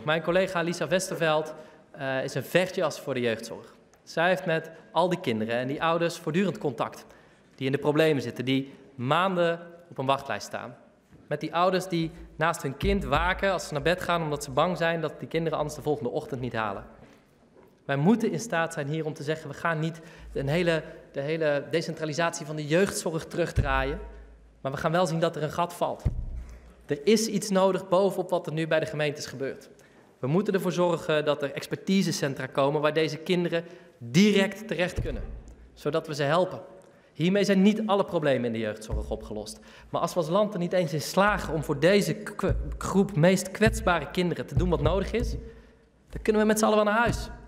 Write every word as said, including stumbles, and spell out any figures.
Mijn collega Lisa Westerveld uh, is een vechtjas voor de jeugdzorg. Zij heeft met al die kinderen en die ouders voortdurend contact. Die in de problemen zitten, die maanden op een wachtlijst staan. Met die ouders die naast hun kind waken als ze naar bed gaan omdat ze bang zijn dat die kinderen anders de volgende ochtend niet halen. Wij moeten in staat zijn hier om te zeggen, we gaan niet een hele, de hele decentralisatie van de jeugdzorg terugdraaien, maar we gaan wel zien dat er een gat valt. Er is iets nodig bovenop wat er nu bij de gemeentes gebeurt. We moeten ervoor zorgen dat er expertisecentra komen waar deze kinderen direct terecht kunnen, zodat we ze helpen. Hiermee zijn niet alle problemen in de jeugdzorg opgelost. Maar als we als land er niet eens in slagen om voor deze groep meest kwetsbare kinderen te doen wat nodig is, dan kunnen we met z'n allen wel naar huis.